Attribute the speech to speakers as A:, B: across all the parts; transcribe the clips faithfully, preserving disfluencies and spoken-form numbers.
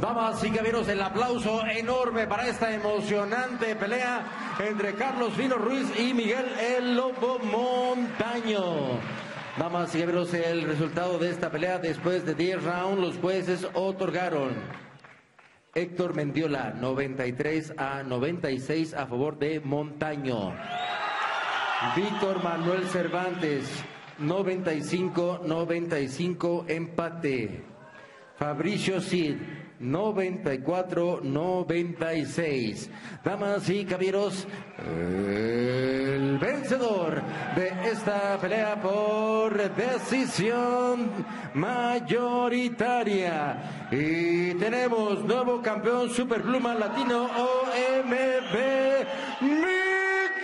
A: Damas y caballeros, el aplauso enorme para esta emocionante pelea entre Carlos Fino Ruiz y Miguel El Lobo Montaño. Damas y caballeros, el resultado de esta pelea después de diez rounds, los jueces otorgaron: Héctor Mendiola, noventa y tres a noventa y seis a favor de Montaño. Víctor Manuel Cervantes, noventa y cinco a noventa y cinco, empate. Fabricio Cid, noventa y cuatro a noventa y seis. Damas y caballeros, el vencedor de esta pelea por decisión mayoritaria. Y tenemos nuevo campeón Superpluma Latino O M B, Miguel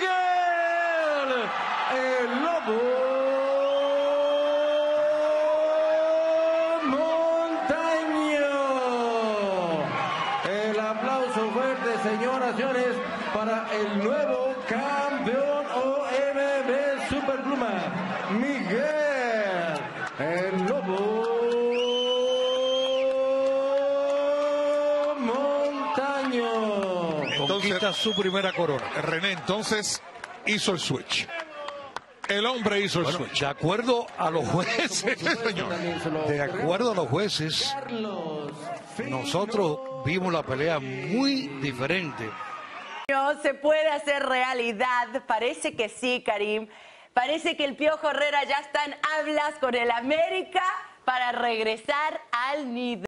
A: El Lobo fuerte, señoras y señores, para el nuevo campeón O M B Superpluma, Miguel El Lobo Montaño.
B: Conquista su primera corona.
C: René entonces hizo el switch. El hombre hizo el
B: Bueno,
C: switch.
B: de acuerdo a los jueces,
C: señor.
B: de acuerdo a los jueces, nosotros vimos la pelea muy diferente.
D: No se puede hacer realidad. Parece que sí, Karim. Parece que el Piojo Herrera ya está en hablas con el América para regresar al nido.